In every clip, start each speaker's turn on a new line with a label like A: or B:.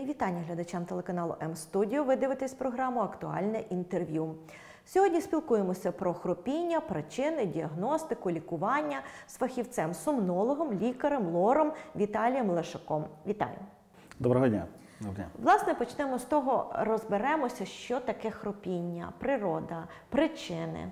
A: вітання глядачам телеканалу М-студіо. Ви дивитесь програму «Актуальне інтерв'ю». Сьогодні спілкуємося про хропіння, причини, діагностику, лікування з фахівцем-сомнологом, лікарем, лором Віталієм Лешаком. Вітаю!
B: Доброго дня!
A: Власне, почнемо з того, розберемося, що таке хропіння, природа, причини.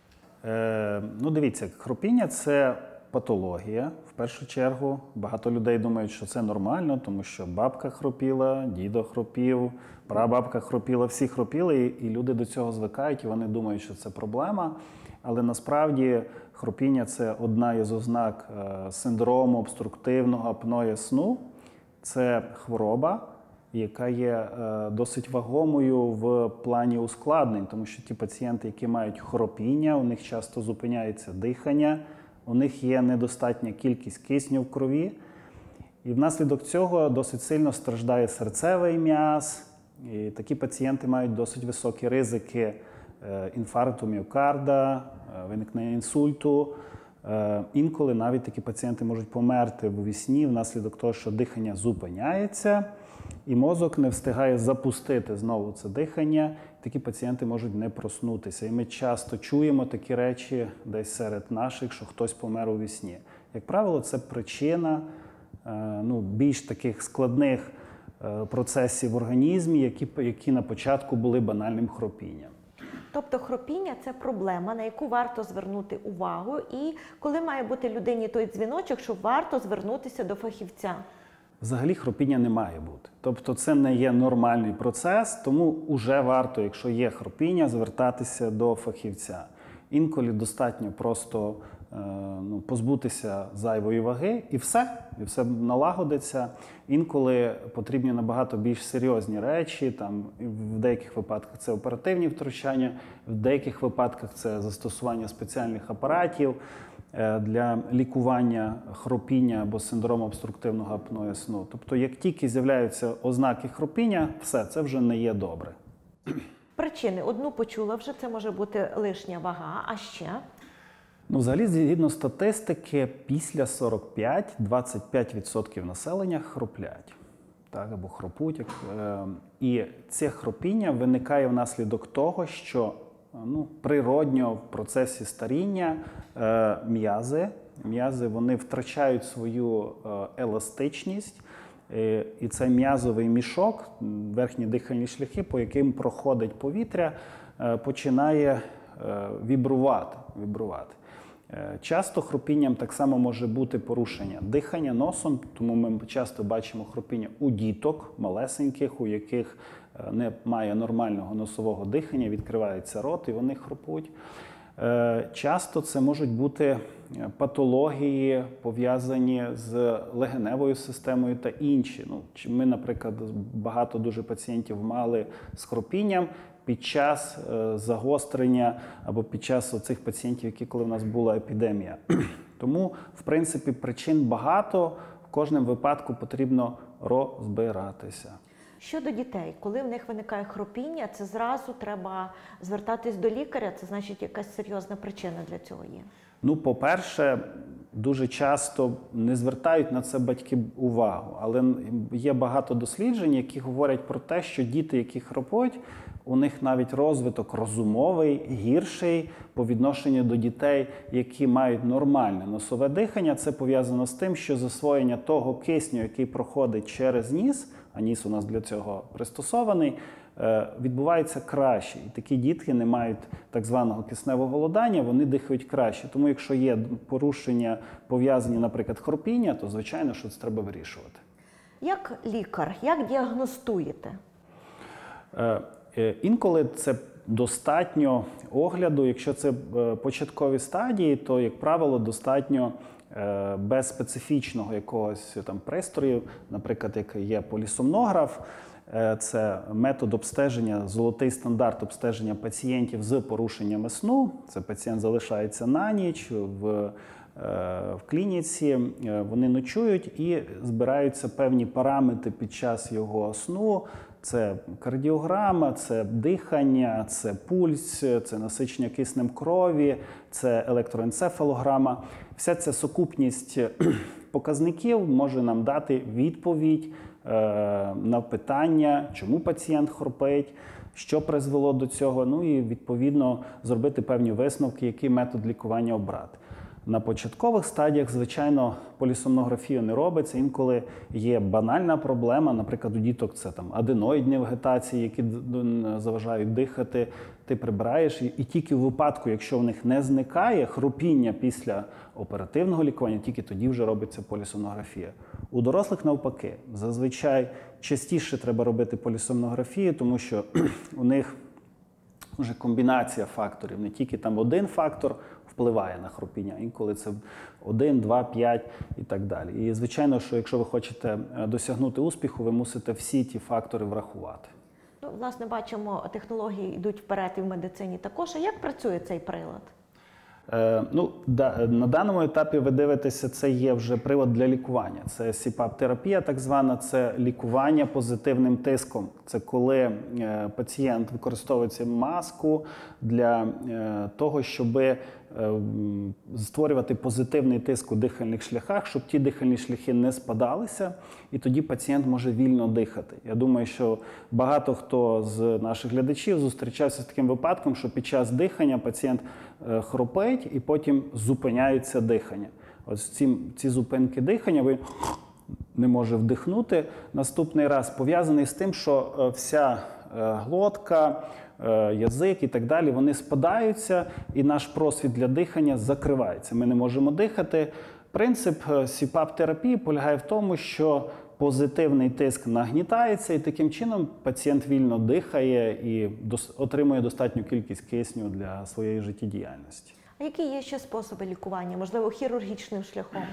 B: Дивіться, хропіння – це патологія, в першу чергу. Багато людей думають, що це нормально, тому що бабка хропіла, дідо хропів, прабабка хропіла, всі хропіли, і люди до цього звикають, і вони думають, що це проблема. Але насправді хропіння – це одна із ознак синдрому обструктивного апноє сну. Це хвороба, яка є досить вагомою в плані ускладнень, тому що ті пацієнти, які мають хропіння, у них часто зупиняється дихання, у них є недостатня кількість кисню в крові, і внаслідок цього досить сильно страждає серцевий м'яз, і такі пацієнти мають досить високі ризики інфаркту міокарда, виникнення інсульту. Інколи навіть такі пацієнти можуть померти у вісні внаслідок того, що дихання зупиняється, і мозок не встигає запустити знову це дихання. Такі пацієнти можуть не проснутися. І ми часто чуємо такі речі десь серед наших, що хтось помер у вісні. Як правило, це причина більш таких складних процесів в організмі, які на початку були банальним хропінням.
A: Тобто хропіння – це проблема, на яку варто звернути увагу, і коли має бути людині той дзвіночок, що варто звернутися до фахівця?
B: Взагалі хропіння не має бути. Тобто це не є нормальний процес, тому вже варто, якщо є хропіння, звертатися до фахівця. Інколи достатньо просто позбутися зайвої ваги і все налагодиться. Інколи потрібні набагато більш серйозні речі, в деяких випадках це оперативні втручання, в деяких випадках це застосування спеціальних апаратів для лікування хропіння або синдрому обструктивного апноє сну. Тобто, як тільки з'являються ознаки хропіння, все, це вже не є добре.
A: Причини. Одну почула вже, це може бути лишня вага, а ще?
B: Взагалі, згідно статистики, після 45 25% населення хроплять, або хропуть. І це хропіння виникає внаслідок того, що природньо в процесі старіння м'язи вони втрачають свою еластичність, і цей м'язовий мішок, верхні дихальні шляхи, по яким проходить повітря, починає вібрувати. Часто хропінням так само може бути порушення дихання носом, тому ми часто бачимо хропіння у діток малесеньких, у яких немає нормального носового дихання, відкривається рот і вони хропуть. Часто це можуть бути патології, пов'язані з легеневою системою та інші. Ми, наприклад, багато дуже пацієнтів мали з хропінням під час загострення або під час оцих пацієнтів, коли в нас була епідемія. Тому, в принципі, причин багато, в кожному випадку потрібно розбиратися.
A: Щодо дітей, коли в них виникає хропіння, це зразу треба звертатись до лікаря, це значить якась серйозна причина для цього є?
B: По-перше, дуже часто не звертають на це батьки увагу, але є багато досліджень, які говорять про те, що діти, які хропуть, у них навіть розвиток розумовий гірший по відношенню до дітей, які мають нормальне носове дихання. Це пов'язано з тим, що засвоєння того кисню, який проходить через ніс, а ніс у нас для цього пристосований, відбувається краще. І такі дітки не мають так званого кисневого голодання, вони дихають краще. Тому якщо є порушення, пов'язані, наприклад, хропіння, то звичайно, що це треба вирішувати.
A: Як лікар, як діагностуєте?
B: Інколи це достатньо огляду. Якщо це початкові стадії, то, як правило, достатньо без специфічного якогось пристрою, наприклад, як є полісомнограф, це метод обстеження, золотий стандарт обстеження пацієнтів з порушеннями сну. Це пацієнт залишається на ніч в клініці, вони ночують і збираються певні параметри під час його сну. Це кардіограма, це дихання, це пульс, це насичення киснем крові, це електроенцефалограма. Вся ця сукупність показників може нам дати відповідь на питання, чому пацієнт хропить, що призвело до цього, ну і відповідно зробити певні висновки, який метод лікування обрати. На початкових стадіях, звичайно, полісомнографія не робиться. Інколи є банальна проблема, наприклад, у діток це там аденоїдні вегетації, які заважають дихати. Ти прибираєш, і тільки в випадку, якщо в них не зникає хропіння після оперативного лікування, тільки тоді вже робиться полісомнографія. У дорослих навпаки. Зазвичай частіше треба робити полісомнографію, тому що у них вже комбінація факторів, не тільки там один фактор впливає на хропіння, інколи це 1, 2, 5 і так далі. І звичайно, що якщо ви хочете досягнути успіху, ви мусите всі ті фактори врахувати.
A: Ну, власне, бачимо, технології йдуть вперед і в медицині також. А як працює цей прилад?
B: На даному етапі ви дивитеся, це є вже прилад для лікування. Це CPAP-терапія, так звана, це лікування позитивним тиском. Це коли пацієнт використовує маску для того, щоб створювати позитивний тиск у дихальних шляхах, щоб ті дихальні шляхи не спадалися, і тоді пацієнт може вільно дихати. Я думаю, що багато хто з наших глядачів зустрічався з таким випадком, що під час дихання пацієнт хропить і потім зупиняється дихання. Ось ці зупинки дихання ви не може вдихнути. Наступний раз пов'язаний з тим, що вся глотка, язик і так далі, вони спадаються, і наш просвіт для дихання закривається. Ми не можемо дихати. Принцип CPAP-терапії полягає в тому, що позитивний тиск нагнітається, і таким чином пацієнт вільно дихає і отримує достатню кількість кисню для своєї життєдіяльності.
A: А які є ще способи лікування? Можливо, хірургічним шляхом?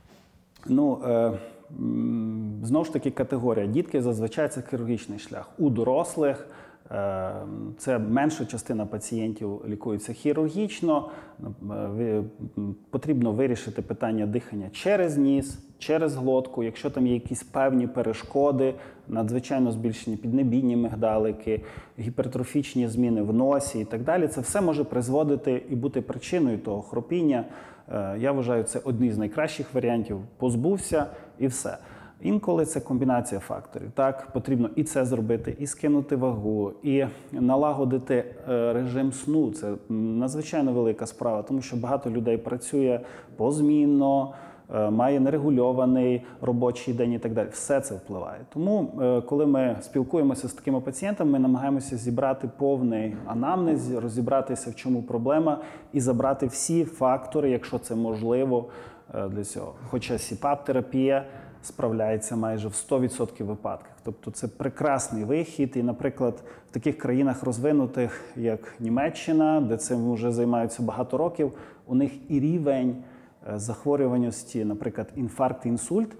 B: Знову ж таки, категорія. Дітки зазвичай це хірургічний шлях. У дорослих це менша частина пацієнтів лікується хірургічно. Потрібно вирішити питання дихання через ніс, через глотку. Якщо там є якісь певні перешкоди, надзвичайно збільшені піднебійні мигдалики, гіпертрофічні зміни в носі і так далі, це все може призводити і бути причиною того хропіння. Я вважаю, це одні з найкращих варіантів. Позбувся і все. Інколи це комбінація факторів. Так, потрібно і це зробити, і скинути вагу, і налагодити режим сну. Це надзвичайно велика справа, тому що багато людей працює позмінно, має нерегульований робочий день і так далі. Все це впливає. Тому, коли ми спілкуємося з такими пацієнтами, ми намагаємося зібрати повний анамнез, розібратися, в чому проблема, і забрати всі фактори, якщо це можливо, для цього. Хоча CPAP-терапія справляється майже в 100% випадках. Тобто це прекрасний вихід. І, наприклад, в таких країнах розвинутих, як Німеччина, де цим вже займаються багато років, у них і рівень захворюваності, наприклад, інфаркт, інсульт,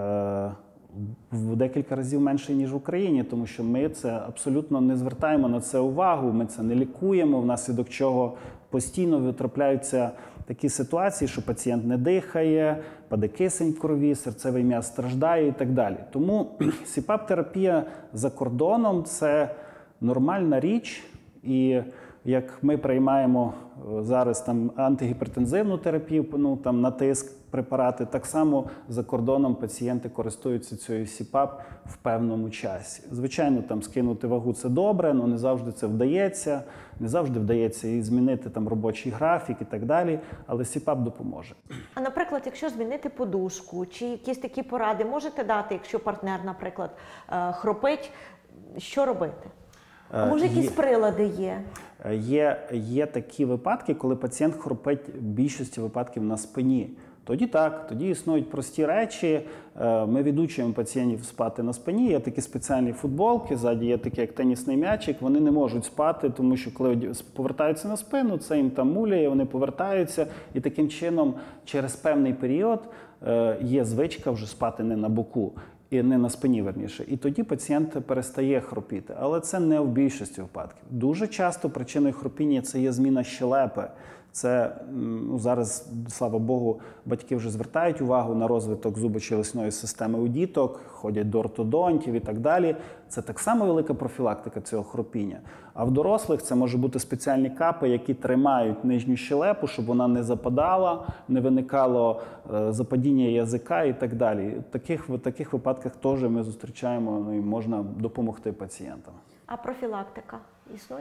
B: в декілька разів менше, ніж в Україні, тому що ми це абсолютно не звертаємо на це увагу, ми це не лікуємо, внаслідок чого постійно витрапляються такі ситуації, що пацієнт не дихає, паде кисень в крові, серцевий м'яз страждає і так далі. Тому CPAP-терапія за кордоном – це нормальна річ, і як ми приймаємо зараз там антигіпертензивну терапію, на тиск, препарати, так само за кордоном пацієнти користуються цією CPAP в певному часі. Звичайно, там скинути вагу – це добре, але не завжди це вдається. Не завжди вдається і змінити там робочий графік і так далі, але CPAP допоможе. А,
A: наприклад, якщо змінити подушку чи якісь такі поради можете дати, якщо партнер, наприклад, хропить, що робити? А може, якісь прилади є?
B: Є такі випадки, коли пацієнт хропить в більшості випадків на спині. Тоді так, тоді існують прості речі. Ми відучуємо пацієнтів спати на спині. Є такі спеціальні футболки, ззаді є такі, як тенісний м'ячик. Вони не можуть спати, тому що коли повертаються на спину, це їм там муляє, вони повертаються. І таким чином, через певний період є звичка вже спати не на боку. І не на спині, верніше. І тоді пацієнт перестає хропіти. Але це не в більшості випадків. Дуже часто причиною хропіння це є зміна щелепи. Це, зараз, слава Богу, батьки вже звертають увагу на розвиток зубочелесної системи у діток, ходять до ортодонтів і так далі. Це так само велика профілактика цього хропіння. А в дорослих це може бути спеціальні капи, які тримають нижню щелепу, щоб вона не западала, не виникало западіння язика і так далі. В таких випадках випадках теж ми зустрічаємо, ну, і можна допомогти пацієнтам.
A: А профілактика існує?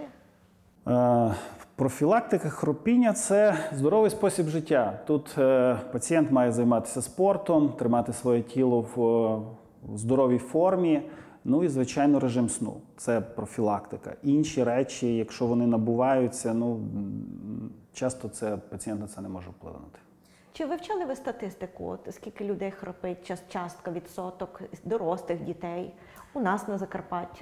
B: Профілактика хропіння – це здоровий спосіб життя. Тут пацієнт має займатися спортом, тримати своє тіло в здоровій формі, ну і, звичайно, режим сну. Це профілактика. Інші речі, якщо вони набуваються, ну, часто пацієнт на це не може впливати.
A: Чи вивчали ви статистику, от, скільки людей хропить, частка, відсоток дорослих дітей у нас на Закарпатті?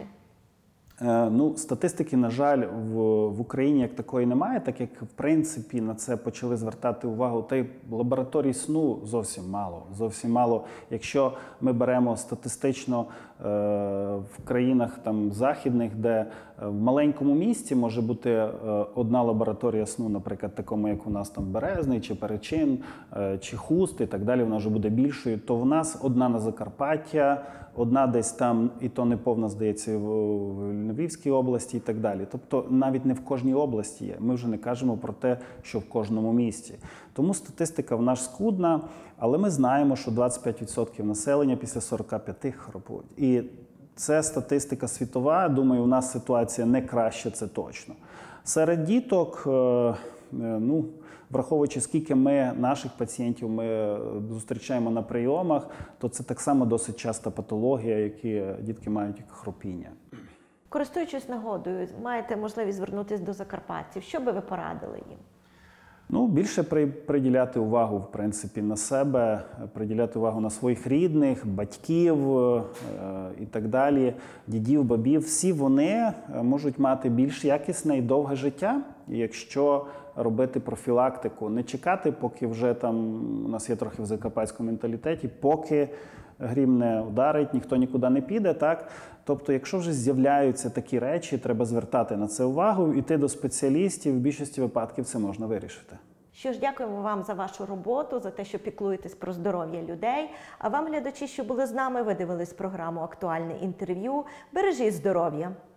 B: Ну, статистики, на жаль, в Україні як такої немає, так як, в принципі, на це почали звертати увагу. Та й лабораторій сну зовсім мало. Зовсім мало. Якщо ми беремо статистично в країнах там західних, де в маленькому місті може бути одна лабораторія сну, наприклад, такому, як у нас там Березний, чи Перечин, чи Хуст і так далі, вона вже буде більшою, то в нас одна на Закарпаття, одна десь там, і то не повна, здається, в Львівській області і так далі. Тобто навіть не в кожній області є. Ми вже не кажемо про те, що в кожному місті. Тому статистика в нас скудна, але ми знаємо, що 25% населення після 45 хропуть. І це статистика світова. Думаю, у нас ситуація не краща, це точно. Серед діток, ну, враховуючи, скільки наших пацієнтів ми зустрічаємо на прийомах, то це так само досить часта патологія, які дітки мають хропіння.
A: Користуючись нагодою, маєте можливість звернутися до закарпатців. Що би ви порадили їм?
B: Ну, більше приділяти увагу, в принципі, на себе, приділяти увагу на своїх рідних, батьків і так далі, дідів, бабів. Всі вони можуть мати більш якісне і довге життя, якщо робити профілактику. Не чекати, поки вже там, у нас є трохи в закарпатському менталітеті, поки грім не ударить, ніхто нікуди не піде, так? Тобто, якщо вже з'являються такі речі, треба звертати на це увагу, йти до спеціалістів, в більшості випадків це можна вирішити.
A: Що ж, дякуємо вам за вашу роботу, за те, що піклуєтесь про здоров'я людей. А вам, глядачі, що були з нами, ви дивились програму «Актуальне інтерв'ю». Бережіть здоров'я!